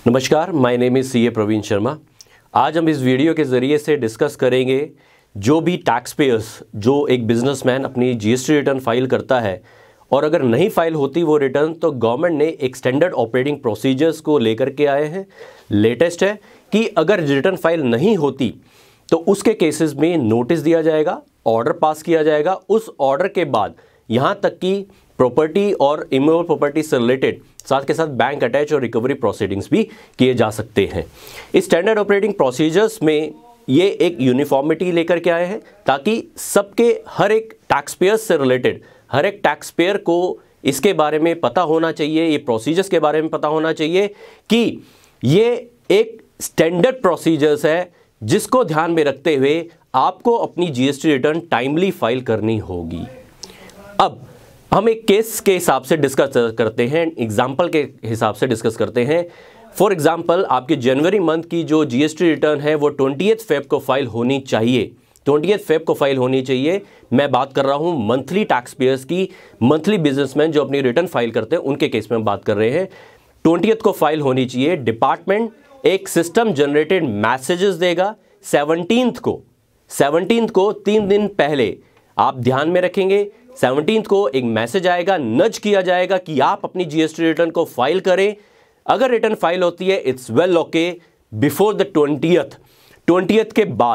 नमस्कार, my name is CA Praveen Sharma. आज हम इस वीडियो के ज़रिए से डिस्कस करेंगे जो भी टैक्स पेयर्स, जो एक बिजनेसमैन अपनी जीएसटी रिटर्न फाइल करता है और अगर नहीं फाइल होती वो रिटर्न, तो गवर्नमेंट ने एक स्टैंडर्ड ऑपरेटिंग प्रोसीजर्स को लेकर के आए हैं। लेटेस्ट है कि अगर रिटर्न फाइल नहीं होती तो उसके केसेस में नोटिस दिया जाएगा, ऑर्डर पास किया जाएगा। उस ऑर्डर के बाद यहाँ तक कि प्रॉपर्टी और इमूवेबल प्रॉपर्टी से रिलेटेड साथ के साथ बैंक अटैच और रिकवरी प्रोसीडिंग्स भी किए जा सकते हैं। इस स्टैंडर्ड ऑपरेटिंग प्रोसीजर्स में ये एक यूनिफॉर्मिटी लेकर के आए हैं ताकि सबके हर एक टैक्स पेयर्स से रिलेटेड हर एक टैक्स पेयर को इसके बारे में पता होना चाहिए, ये प्रोसीजर्स के बारे में पता होना चाहिए कि ये एक स्टैंडर्ड प्रोसीजर्स है जिसको ध्यान में रखते हुए आपको अपनी जीएसटी रिटर्न टाइमली फाइल करनी होगी। अब हम एक केस के हिसाब से डिस्कस करते हैं, एग्जाम्पल के हिसाब से डिस्कस करते हैं। फॉर एग्जाम्पल, आपके जनवरी मंथ की जो जीएसटी रिटर्न है वो 20 फेब को फाइल होनी चाहिए। 20 फेब को फाइल होनी चाहिए। मैं बात कर रहा हूं मंथली टैक्स पेयर्स की, मंथली बिजनेसमैन जो अपनी रिटर्न फाइल करते हैं उनके केस में बात कर रहे हैं। 20 को फाइल होनी चाहिए। डिपार्टमेंट एक सिस्टम जनरेटेड मैसेजेस देगा 17 को 3 दिन पहले। आप ध्यान में रखेंगे 17 को एक मैसेज आएगा, नज किया जाएगा कि आप अपनी जीएसटी रिटर्न को फाइल करें। अगर रिटर्न फाइल होती है it's well okay. Before the 20th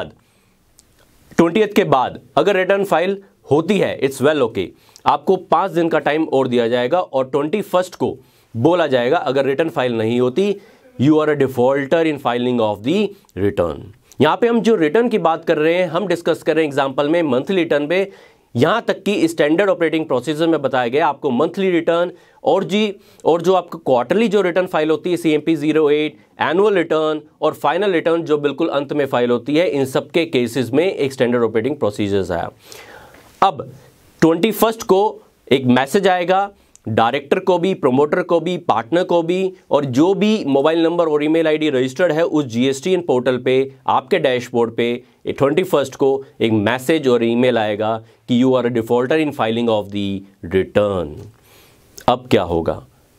के बाद अगर रिटर्न फाइल होती है इट्स वेल ओके। आपको 5 दिन का टाइम और दिया जाएगा और 21 को बोला जाएगा अगर रिटर्न फाइल नहीं होती you are a defaulter in filing of the return. यहां पे हम जो रिटर्न की बात कर रहे हैं, हम डिस्कस कर रहे हैं एग्जांपल में मंथली रिटर्न पे। यहां तक कि स्टैंडर्ड ऑपरेटिंग प्रोसीजर में बताया गया आपको मंथली रिटर्न और जो आपको क्वार्टरली जो रिटर्न फाइल होती है CMP 08, एनुअल रिटर्न और फाइनल रिटर्न जो बिल्कुल अंत में फाइल होती है, इन सब के केसेस में एक स्टैंडर्ड ऑपरेटिंग प्रोसीजर्स आया। अब 21 को एक मैसेज आएगा डायरेक्टर को भी, प्रमोटर को भी, पार्टनर को भी, और जो भी मोबाइल नंबर और ईमेल आईडी रजिस्टर्ड है उस जीएसटी इन पोर्टल पे आपके डैशबोर्ड पे 21 को एक मैसेज और ईमेल आएगा कि you are a defaulter in filing of the return. अब क्या होगा,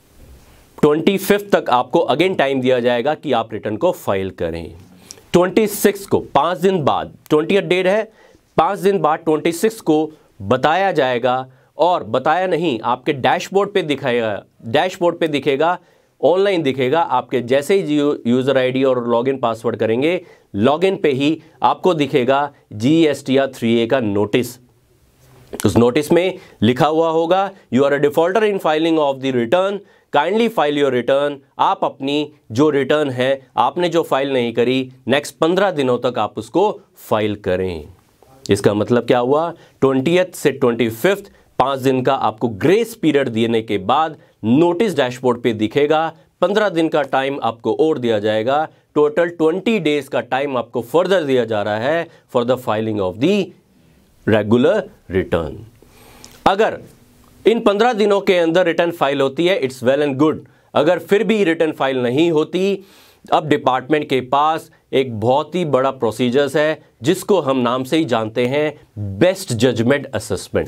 25 तक आपको अगेन टाइम दिया जाएगा कि आप रिटर्न को फाइल करें। 26 को 5 दिन बाद, 20th डेट है, 5 दिन बाद 26 को बताया जाएगा, और बताया नहीं आपके डैशबोर्ड पे दिखेगा, ऑनलाइन दिखेगा। आपके जैसे ही यूज़र आईडी और लॉगिन पासवर्ड करेंगे, लॉगिन पे ही आपको दिखेगा GSTR 3A का नोटिस। उस नोटिस में लिखा हुआ होगा you are a defaulter in filing of the return, kindly file your return. आप अपनी जो रिटर्न है, आपने जो फाइल नहीं करी, नेक्स्ट 15 दिनों तक आप उसको फाइल करें। इसका मतलब क्या हुआ, 20th से 25th 5 दिन का आपको ग्रेस पीरियड देने के बाद नोटिस डैशबोर्ड पे दिखेगा। 15 दिन का टाइम आपको और दिया जाएगा। टोटल 20 डेज का टाइम आपको फर्दर दिया जा रहा है for the filing of the regular return. अगर इन 15 दिनों के अंदर रिटर्न फाइल होती है इट्स वेल एंड गुड। अगर फिर भी रिटर्न फाइल नहीं होती, अब डिपार्टमेंट के पास एक बहुत ही बड़ा प्रोसीजर्स है जिसको हम नाम से ही जानते हैं, बेस्ट जजमेंट असेसमेंट।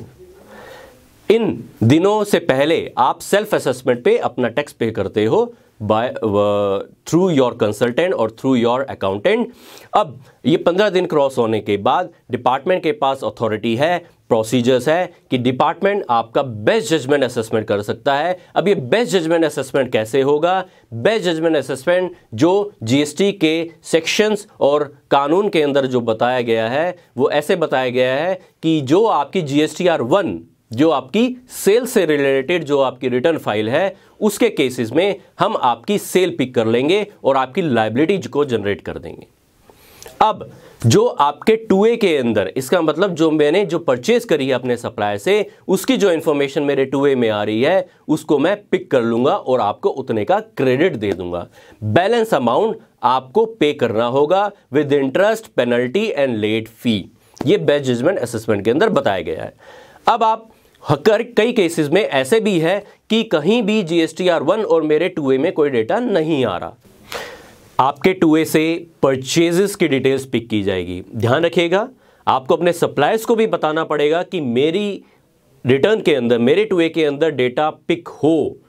इन दिनों से पहले आप सेल्फ असेसमेंट पे अपना टैक्स पे करते हो बाय थ्रू योर कंसल्टेंट और थ्रू योर अकाउंटेंट। अब ये 15 दिन क्रॉस होने के बाद डिपार्टमेंट के पास अथॉरिटी है, प्रोसीजर्स है कि डिपार्टमेंट आपका बेस्ट जजमेंट असेसमेंट कर सकता है। अब ये बेस्ट जजमेंट असेसमेंट कैसे होगा, बेस्ट जजमेंट असेसमेंट जो जीएसटी के सेक्शंस और कानून के अंदर जो बताया गया है वो ऐसे बताया गया है कि जो आपकी GSTR 1, जो आपकी सेल से रिलेटेड जो आपकी रिटर्न फाइल है, उसके केसेस में हम आपकी सेल पिक कर लेंगे और आपकी लायबिलिटी को जनरेट कर देंगे। अब जो आपके 2A के अंदर, इसका मतलब जो मैंने जो परचेज करी है अपने सप्लायर से, उसकी जो इंफॉर्मेशन मेरे 2A में आ रही है उसको मैं पिक कर लूंगा और आपको उतने का क्रेडिट दे दूंगा। बैलेंस अमाउंट आपको पे करना होगा with interest, penalty and late fee. ये बेस्ट जजमेंट असेसमेंट के अंदर बताया गया है। अब आप कई केसेस में ऐसे भी है कि कहीं भी GSTR 1 और मेरे 2A में कोई डेटा नहीं आ रहा, आपके 2A से परचेजेस की डिटेल्स पिक की जाएगी। ध्यान रखिएगा, आपको अपने सप्लायर्स को भी बताना पड़ेगा कि मेरी रिटर्न के अंदर, मेरे 2A के अंदर डेटा पिक हो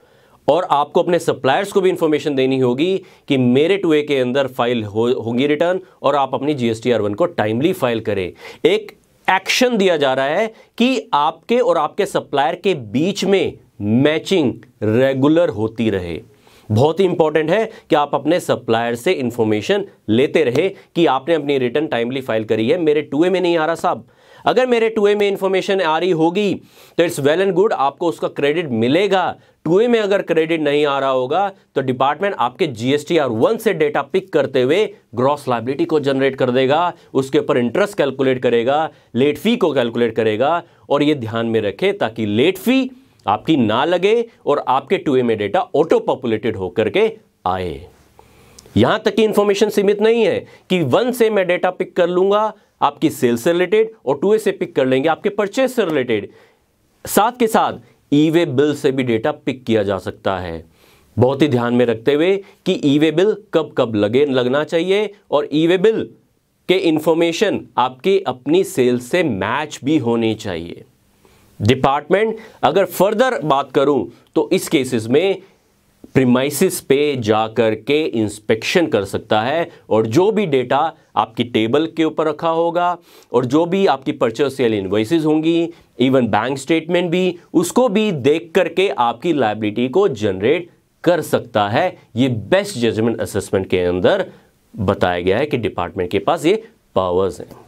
और आपको अपने सप्लायर्स को भी इंफॉर्मेशन देनी होगी कि मेरे 2A के अंदर फाइल होगी रिटर्न, और आप अपनी GSTR 1 को टाइमली फाइल करें। एक एक्शन दिया जा रहा है कि आपके और आपके सप्लायर के बीच में मैचिंग रेगुलर होती रहे। बहुत ही इंपॉर्टेंट है कि आप अपने सप्लायर से इंफॉर्मेशन लेते रहे कि आपने अपनी रिटर्न टाइमली फाइल करी है, मेरे 2A में नहीं आ रहा साहब। अगर मेरे 2A में इंफॉर्मेशन आ रही होगी तो इट्स वेल एंड गुड, आपको उसका क्रेडिट मिलेगा। 2A में अगर क्रेडिट नहीं आ रहा होगा तो डिपार्टमेंट आपके GSTR 1 से डेटा पिक करते हुए ग्रॉस लायबिलिटी को जनरेट कर देगा, उसके ऊपर इंटरेस्ट कैलकुलेट करेगा, लेट फी को कैलकुलेट करेगा। और ये ध्यान में रखें ताकि लेट फी आपकी ना लगे और आपके 2A में डेटा ऑटो पॉपुलेटेड होकर के आए। यहां तक की इंफॉर्मेशन सीमित नहीं है कि 1 से मैं डेटा पिक कर लूंगा आपकी सेल्स से रिलेटेड, और 2A से पिक कर लेंगे आपके परचेज से रिलेटेड। साथ के साथ ई-वे बिल से भी डेटा पिक किया जा सकता है, बहुत ही ध्यान में रखते हुए कि ई-वे बिल कब कब लगना चाहिए, और ई-वे बिल के इंफॉर्मेशन आपकी अपनी सेल्स से मैच भी होनी चाहिए। डिपार्टमेंट अगर फर्दर बात करूं तो इस केसेस में प्रीमाइसिस पे जाकर के इंस्पेक्शन कर सकता है, और जो भी डेटा आपकी टेबल के ऊपर रखा होगा और जो भी आपकी परचेज सेल इनवॉइसेस होंगी, इवन बैंक स्टेटमेंट भी, उसको भी देख करके आपकी लायबिलिटी को जनरेट कर सकता है। ये बेस्ट जजमेंट असेसमेंट के अंदर बताया गया है कि डिपार्टमेंट के पास ये पावर्स हैं।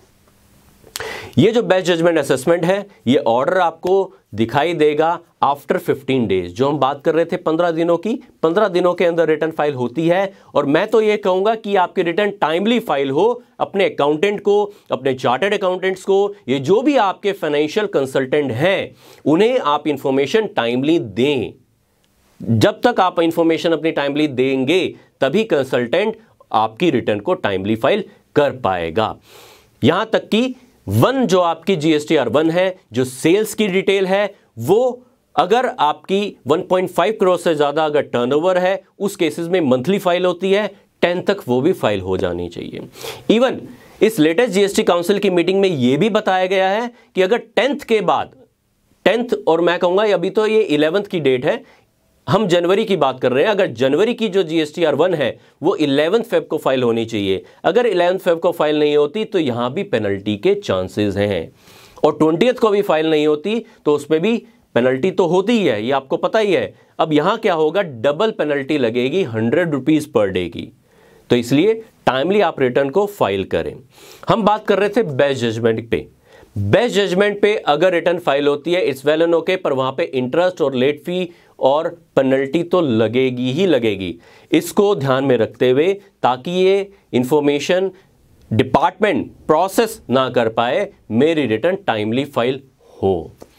ये जो बेस्ट जजमेंट असेसमेंट है, ये ऑर्डर आपको दिखाई देगा आफ्टर 15 डेज। जो हम बात कर रहे थे 15 दिनों की, 15 दिनों के अंदर रिटर्न फाइल होती है। और मैं तो ये कहूंगा कि आपकी रिटर्न टाइमली फाइल हो, अपने अकाउंटेंट को, अपने चार्टर्ड अकाउंटेंट्स को, ये जो भी आपके फाइनेंशियल कंसल्टेंट हैं, उन्हें आप इंफॉर्मेशन टाइमली दें। जब तक आप इंफॉर्मेशन अपनी टाइमली देंगे तभी कंसल्टेंट आपकी रिटर्न को टाइमली फाइल कर पाएगा। यहां तक कि 1 जो आपकी GSTR 1 है, जो सेल्स की डिटेल है, वो अगर आपकी 1.5 करोड़ से ज्यादा अगर टर्नओवर है, उस केसेस में मंथली फाइल होती है। 10 तक वो भी फाइल हो जानी चाहिए। इवन इस लेटेस्ट GST काउंसिल की मीटिंग में यह भी बताया गया है कि अगर 10th के बाद, 10th और मैं कहूंगा अभी तो ये 11th की डेट है, हम जनवरी की बात कर रहे हैं, अगर जनवरी की जो GSTR 1 है वो 11 फेब को फाइल होनी चाहिए। अगर 11 फेब को फाइल नहीं होती तो यहां भी पेनल्टी के चांसेस हैं, और 20th को भी फाइल नहीं होती तो उसमें भी पेनल्टी तो होती ही है, ये आपको पता ही है। अब यहां क्या होगा, डबल पेनल्टी लगेगी 100 रुपीज पर डे की। तो इसलिए टाइमली आप रिटर्न को फाइल करें। हम बात कर रहे थे बेस्ट जजमेंट पे। बेस्ट जजमेंट पे अगर रिटर्न फाइल होती है इट्स वेल एंड ओके, पर वहां पे इंटरेस्ट और लेट फी और पेनल्टी तो लगेगी ही लगेगी। इसको ध्यान में रखते हुए, ताकि ये इंफॉर्मेशन डिपार्टमेंट प्रोसेस ना कर पाए, मेरी रिटर्न टाइमली फाइल हो।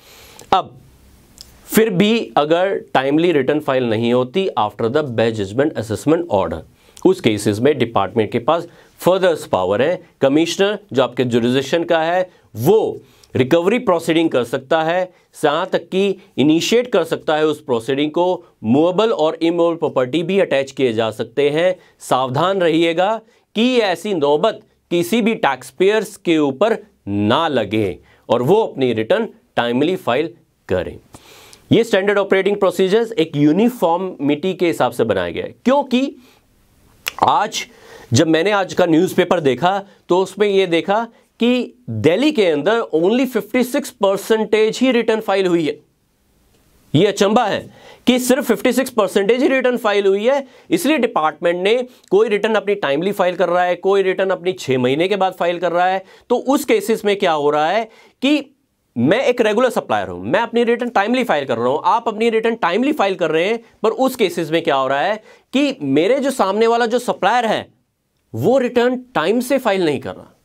अब फिर भी अगर टाइमली रिटर्न फाइल नहीं होती after the best judgment assessment order, उस केसेस में डिपार्टमेंट के पास फर्दर पावर है। कमिश्नर जो आपके जुरिसडिक्शन का है वो रिकवरी प्रोसीडिंग कर सकता है, यहां तक कि इनिशिएट कर सकता है उस प्रोसीडिंग को। मूवेबल और इमूवेबल प्रॉपर्टी भी अटैच किए जा सकते हैं। सावधान रहिएगा कि ऐसी नौबत किसी भी टैक्स पेयर्स के ऊपर ना लगे और वो अपनी रिटर्न टाइमली फाइल करें। ये स्टैंडर्ड ऑपरेटिंग प्रोसीजर्स एक यूनिफॉर्मिटी के हिसाब से बनाया गया है, क्योंकि आज जब मैंने आज का न्यूज़पेपर देखा तो उसमें यह देखा कि दिल्ली के अंदर ओनली 56% ही रिटर्न फाइल हुई है। यह अचंभा है कि सिर्फ 56% ही रिटर्न फाइल हुई है। इसलिए डिपार्टमेंट ने, कोई रिटर्न अपनी टाइमली फाइल कर रहा है, कोई रिटर्न अपनी 6 महीने के बाद फाइल कर रहा है। तो उस केसेस में क्या हो रहा है कि मैं एक रेगुलर सप्लायर हूं, मैं अपनी रिटर्न टाइमली फाइल कर रहा हूं, आप अपनी रिटर्न टाइमली फाइल कर रहे हैं, पर उस केसेस में क्या हो रहा है कि मेरे जो सामने वाला जो सप्लायर है वो रिटर्न टाइम से फाइल नहीं कर रहा।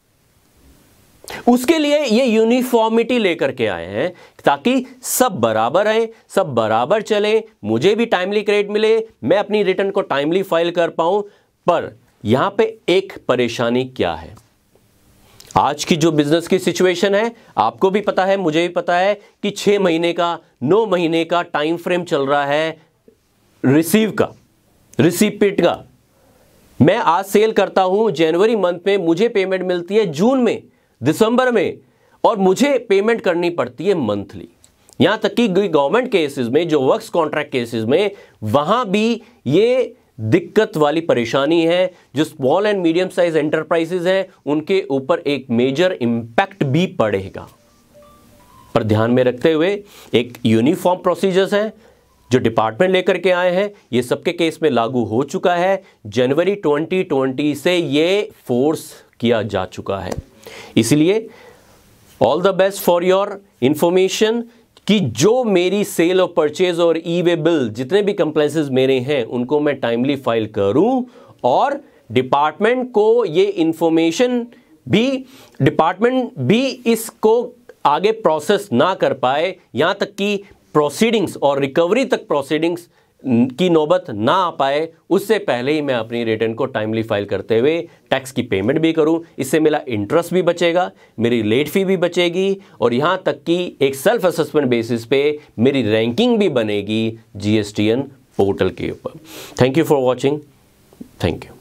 उसके लिए ये यूनिफॉर्मिटी लेकर के आए हैं ताकि सब बराबर हैं, सब बराबर चले, मुझे भी टाइमली क्रेडिट मिले, मैं अपनी रिटर्न को टाइमली फाइल कर पाऊं। पर यहां पे एक परेशानी क्या है, आज की जो बिजनेस की सिचुएशन है, आपको भी पता है, मुझे भी पता है कि 6 महीने का, 9 महीने का टाइम फ्रेम चल रहा है रिसीप्ट का। मैं आज सेल करता हूं जनवरी मंथ में, मुझे पेमेंट मिलती है जून में, दिसंबर में, और मुझे पेमेंट करनी पड़ती है मंथली। यहां तक कि गवर्नमेंट केसेस में, जो वर्क्स कॉन्ट्रैक्ट केसेस में, वहां भी ये दिक्कत वाली परेशानी है। जो small and medium size enterprises हैं उनके ऊपर एक मेजर इंपैक्ट भी पड़ेगा। पर ध्यान में रखते हुए एक यूनिफॉर्म प्रोसीजर्स है जो डिपार्टमेंट लेकर के आए हैं, ये सबके केस में लागू हो चुका है। जनवरी 2020 से ये फोर्स किया जा चुका है। इसलिए all the best for your information कि जो मेरी सेल और परचेज और ई वे बिल जितने भी कंप्लेंसेस मेरे हैं उनको मैं टाइमली फाइल करूं, और डिपार्टमेंट को ये इंफॉर्मेशन भी, डिपार्टमेंट भी इसको आगे प्रोसेस ना कर पाए, यहां तक कि प्रोसीडिंग्स और रिकवरी तक प्रोसीडिंग्स की नौबत ना आ पाए, उससे पहले ही मैं अपनी रिटर्न को टाइमली फाइल करते हुए टैक्स की पेमेंट भी करूं। इससे मेरा इंटरेस्ट भी बचेगा, मेरी लेट फी भी बचेगी, और यहां तक कि एक सेल्फ असेसमेंट बेसिस पे मेरी रैंकिंग भी बनेगी GSTN पोर्टल के ऊपर। Thank you for watching. Thank you.